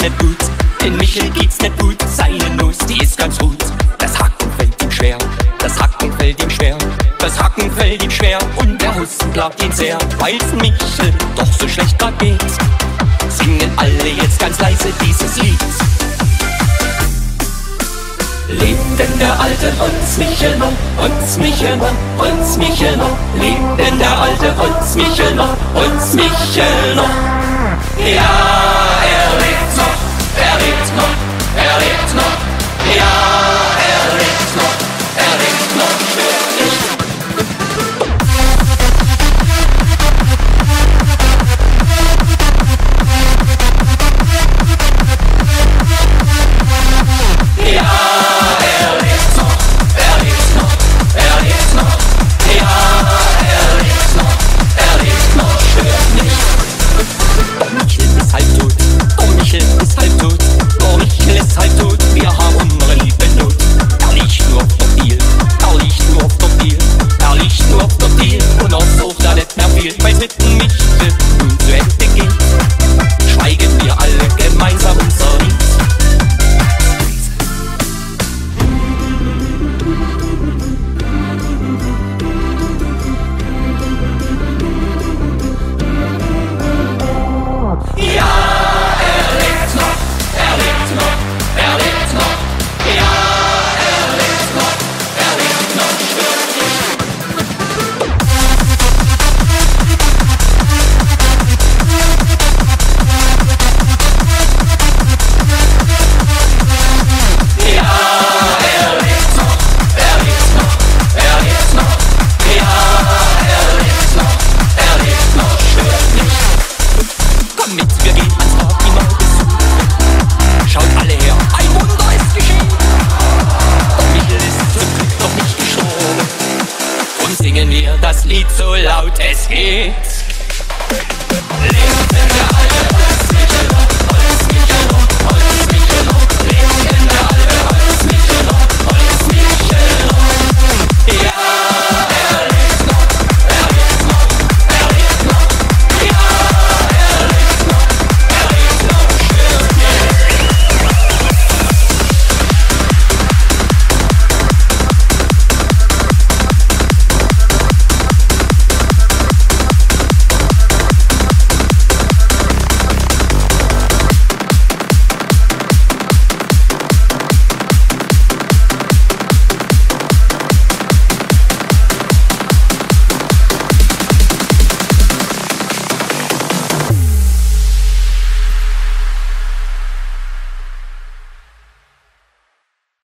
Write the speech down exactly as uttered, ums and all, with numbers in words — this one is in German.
nicht gut, den Michel geht's nicht gut. Seine Nuss, die ist ganz gut. Das Hacken fällt ihm schwer, das Hacken fällt ihm schwer, das Hacken fällt ihm schwer und der Husten plagt ihn sehr. Weil's Michel doch so schlecht grad geht, singen alle jetzt ganz leise dieses Lied. Lebt denn der alte Holzmichl noch, Holzmichl noch, Holzmichl noch. Lebt denn der alte Holzmichl noch, Holzmichl noch. Ja, er lebt noch, er lebt noch, er lebt noch. Ja, er lebt noch, er lebt noch, stirbt nicht. Ja, er lebt noch, er lebt noch, er lebt noch. Ja, er lebt noch, er lebt noch, stirbt nicht. Michel ist halb tot, oh Michel ist halb tot, oh Michel ist halb tot, wir haben unsere liebe Not. Er liegt nur auf der Diel, er liegt nur auf der Diel, er liegt nur auf der Diel und auch sucht er nicht mehr viel, weil's mit dem Michel nun zu Ende geht. Schweigen wir alle gemeinsam unser Lied. Das Lied so laut es geht.